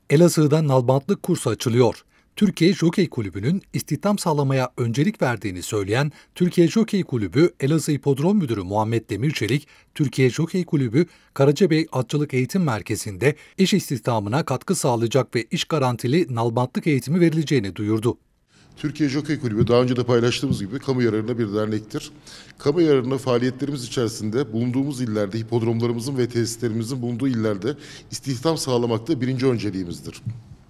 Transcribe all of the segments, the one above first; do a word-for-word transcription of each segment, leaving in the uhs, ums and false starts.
Elazığ'da nalbantlık kursu açılıyor. Türkiye Jokey Kulübü'nün istihdam sağlamaya öncelik verdiğini söyleyen Türkiye Jokey Kulübü Elazığ İpodrom Müdürü Muhammed Demirçelik, Türkiye Jokey Kulübü Karacabey Atçılık Eğitim Merkezi'nde iş istihdamına katkı sağlayacak ve iş garantili nalbantlık eğitimi verileceğini duyurdu. Türkiye Jokey Kulübü daha önce de paylaştığımız gibi kamu yararına bir dernektir. Kamu yararına faaliyetlerimiz içerisinde bulunduğumuz illerde, hipodromlarımızın ve tesislerimizin bulunduğu illerde istihdam sağlamakta birinci önceliğimizdir.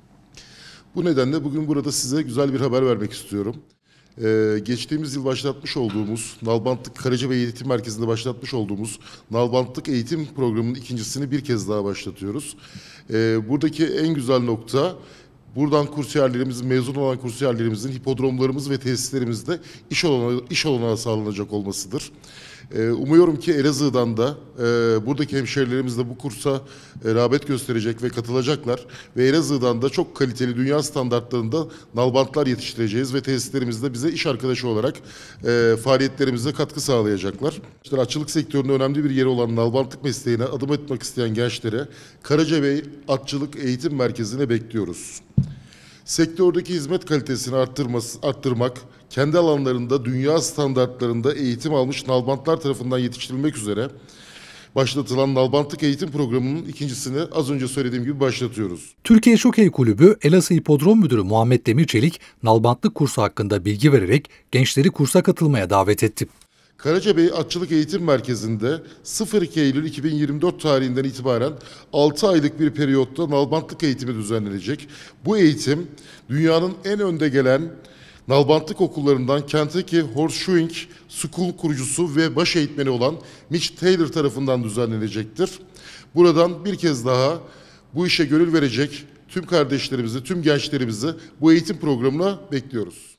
Bu nedenle bugün burada size güzel bir haber vermek istiyorum. Ee, geçtiğimiz yıl başlatmış olduğumuz Nalbantlık Karacabey Eğitim Merkezi'nde başlatmış olduğumuz Nalbantlık eğitim programının ikincisini bir kez daha başlatıyoruz. Ee, buradaki en güzel nokta, buradan kursiyerlerimizin, mezun olan kursiyerlerimizin hipodromlarımız ve tesislerimizde iş olanağı, iş olanağı sağlanacak olmasıdır. Ee, umuyorum ki Elazığ'dan da e, buradaki hemşehrilerimiz de bu kursa e, rağbet gösterecek ve katılacaklar. Ve Elazığ'dan da çok kaliteli dünya standartlarında nalbantlar yetiştireceğiz ve tesislerimizde bize iş arkadaşı olarak e, faaliyetlerimize katkı sağlayacaklar. İşte atçılık sektörünün önemli bir yeri olan nalbantlık mesleğine adım etmek isteyen gençlere Karacabey Atçılık Eğitim Merkezi'ne bekliyoruz. Sektördeki hizmet kalitesini arttırması, arttırmak, kendi alanlarında dünya standartlarında eğitim almış nalbantlar tarafından yetiştirilmek üzere başlatılan nalbantlık eğitim programının ikincisini az önce söylediğim gibi başlatıyoruz. Türkiye Jokey Kulübü Elazığ İpodrom Müdürü Muhammed Demirçelik, nalbantlık kursu hakkında bilgi vererek gençleri kursa katılmaya davet etti. Karacabey Atçılık Eğitim Merkezi'nde sıfır iki Eylül iki bin yirmi dört tarihinden itibaren altı aylık bir periyotta nalbantlık eğitimi düzenlenecek. Bu eğitim dünyanın en önde gelen nalbantlık okullarından Kentucky Horseshoeing School kurucusu ve baş eğitmeni olan Mitch Taylor tarafından düzenlenecektir. Buradan bir kez daha bu işe gönül verecek tüm kardeşlerimizi, tüm gençlerimizi bu eğitim programına bekliyoruz.